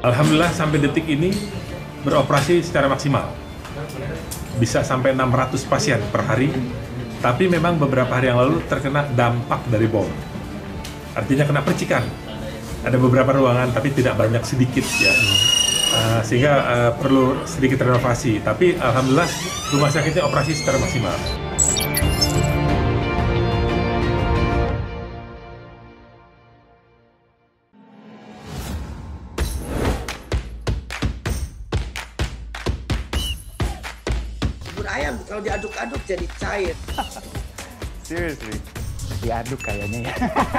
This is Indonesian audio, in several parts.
Alhamdulillah sampai detik ini beroperasi secara maksimal. Bisa sampai 600 pasien per hari, tapi memang beberapa hari yang lalu terkena dampak dari bom. Artinya kena percikan. Ada beberapa ruangan, tapi tidak banyak, sedikit ya. Sehingga perlu sedikit renovasi. Tapi alhamdulillah rumah sakitnya operasi secara maksimal. Bubur ayam kalau diaduk-aduk jadi cair. Seriously? Diaduk kayaknya ya.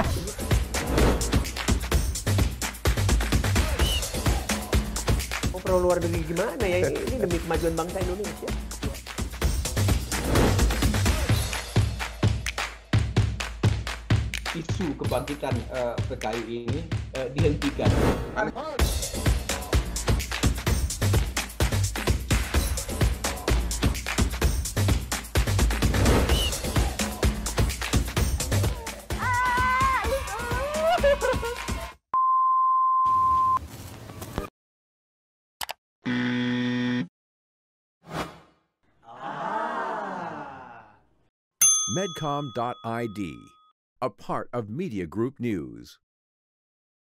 Mau perlu luar negeri gimana ya? Ini demi kemajuan bangsa Indonesia. Isu kebangkitan PKI ini dihentikan. Medcom.id, a part of Media Group News.